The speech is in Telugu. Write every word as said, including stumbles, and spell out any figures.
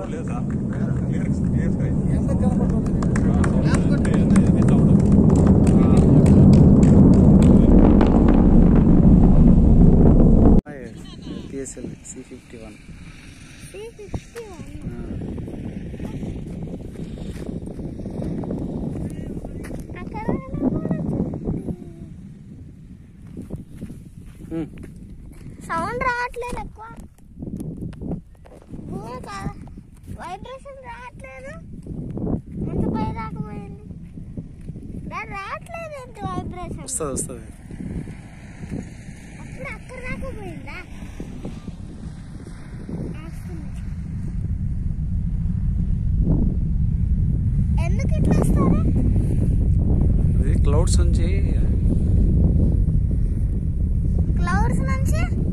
P S L V C fifty-one. C fifty-one. Sound రావట్లేదు ఎక్కువ, వైబ్రేషన్ రావట్లేదు. ఎంత పై రాకపోయింది రావట్లేదు, ఎంత వైబ్రేషన్ వస్తుంది వస్తుంది. అప్పుడు అక్కడ రాకపోయిందా? ఎందుకు ఇట్లా వస్తారా? అది క్లౌడ్స్ నుంచి క్లౌడ్స్ నుంచి